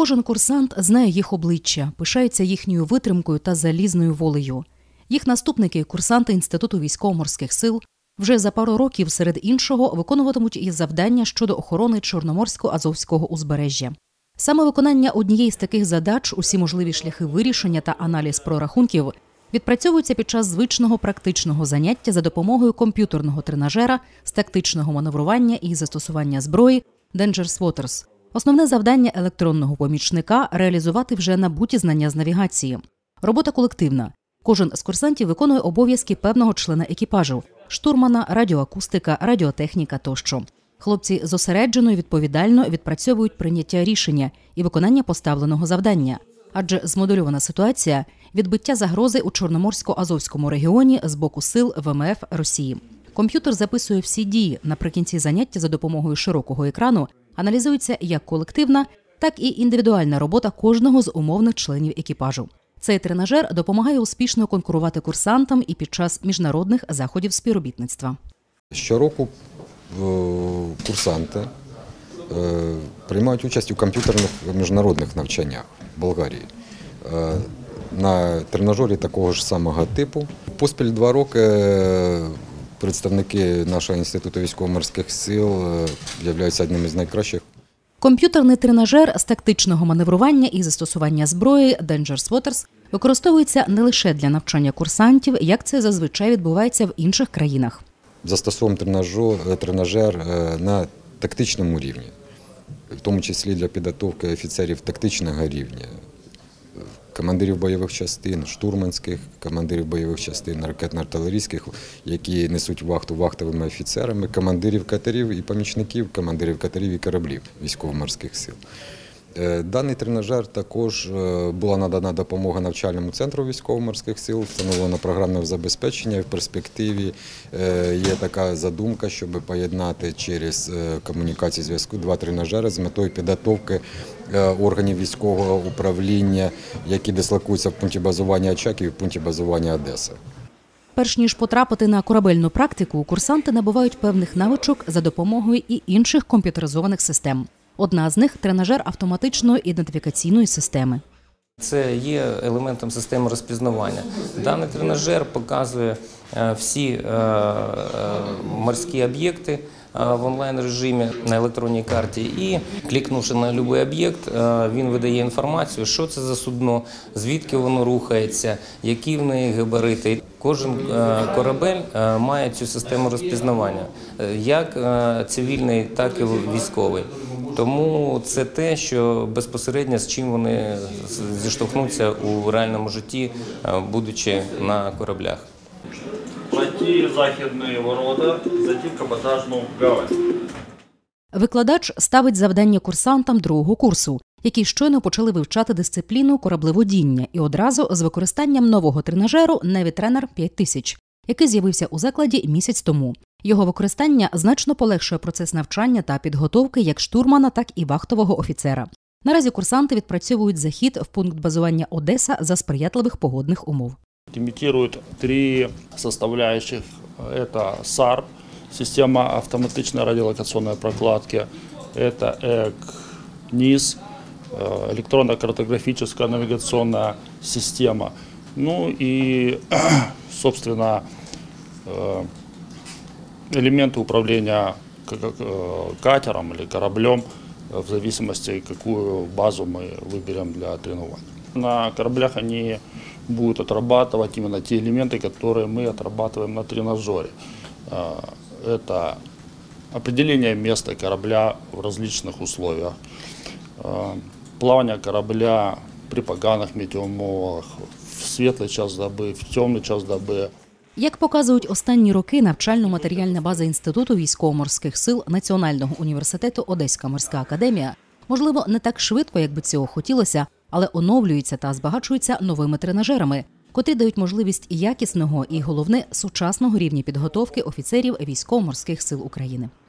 Кожен курсант знає їх обличчя, пишається їхньою витримкою та залізною волею. Їх наступники, курсанти Інституту військово-морських сил, вже за пару років, серед іншого, виконуватимуть і завдання щодо охорони Чорноморсько-Азовського узбережжя. Саме виконання однієї з таких задач, усі можливі шляхи вирішення та аналіз прорахунків відпрацьовуються під час звичного практичного заняття за допомогою комп'ютерного тренажера з тактичного маневрування і застосування зброї Dangerous Waters. Основне завдання електронного помічника – реалізувати вже набуті знання з навігації. Робота колективна. Кожен з курсантів виконує обов'язки певного члена екіпажу – штурмана, радіоакустика, радіотехніка тощо. Хлопці зосереджено і відповідально відпрацьовують прийняття рішення і виконання поставленого завдання. Адже змодельована ситуація – відбиття загрози у Чорноморсько-Азовському регіоні з боку сил ВМФ Росії. Комп'ютер записує всі дії. Наприкінці заняття за допомогою широкого екрану аналізується як колективна, так і індивідуальна робота кожного з умовних членів екіпажу. Цей тренажер допомагає успішно конкурувати курсантам і під час міжнародних заходів співробітництва. Щороку курсанти приймають участь у комп'ютерних міжнародних навчаннях в Болгарії. На тренажері такого ж самого типу. Поспіль 2 роки представники нашого Інституту військово-морських сил являються одним із найкращих. Комп'ютерний тренажер з тактичного маневрування і застосування зброї Dangerous Waters використовується не лише для навчання курсантів, як це зазвичай відбувається в інших країнах. Застосовуємо тренажер на тактичному рівні, в тому числі для підготовки офіцерів тактичного рівня, командирів бойових частин, штурманських, командирів бойових частин, ракетно-артилерійських, які несуть вахту вахтовими офіцерами, командирів катерів і помічників командирів катерів і кораблів військово-морських сил. Даний тренажер також була надана допомога навчальному центру військово-морських сил, встановлено програмне забезпечення. В перспективі є така задумка, щоб поєднати через комунікацію зв'язку 2 тренажери з метою підготовки органів військового управління, які дислокуються в пункті базування Очаків і в пункті базування Одеса. Перш ніж потрапити на корабельну практику, курсанти набувають певних навичок за допомогою і інших комп'ютеризованих систем. Одна з них – тренажер автоматичної ідентифікаційної системи. Це є елементом системи розпізнавання. Даний тренажер показує всі морські об'єкти в онлайн-режимі на електронній карті і, клікнувши на будь-який об'єкт, він видає інформацію, що це за судно, звідки воно рухається, які в неї габарити. Кожен корабель має цю систему розпізнавання, як цивільний, так і військовий. Тому це те, що безпосередньо з чим вони зіштовхнуться у реальному житті, будучи на кораблях. Пройти західні ворота, зайти в каботажну гавань. Викладач ставить завдання курсантам 2-го курсу, які щойно почали вивчати дисципліну кораблеводіння і одразу з використанням нового тренажеру Navy Trainer 5000, який з'явився у закладі місяць тому. Його використання значно полегшує процес навчання та підготовки як штурмана, так і вахтового офіцера. Наразі курсанти відпрацьовують захід в пункт базування Одеса за сприятливих погодних умов. Имитирует 3 составляющих. Это САРП, система автоматичной радиолокационной прокладки. Это ЭК-НИС, электронно-картографическая навигационная система. Ну и, собственно, элементы управления катером или кораблем, в зависимости, какую базу мы выберем для тренирования. На кораблях они будут отрабатывать именно те элементы, которые мы отрабатываем на тренажере. Это определение места корабля в различных условиях, плавание корабля при поганых метеоумовах, в светлый час доби, в темный час доби. Як показують останні роки, навчально-матеріальна база Інституту військово-морських сил Національного університету Одеська морська академія, можливо, не так швидко, як би цього хотілося, але оновлюється та збагачується новими тренажерами, котрі дають можливість якісного і, головне, сучасного рівня підготовки офіцерів військово-морських сил України.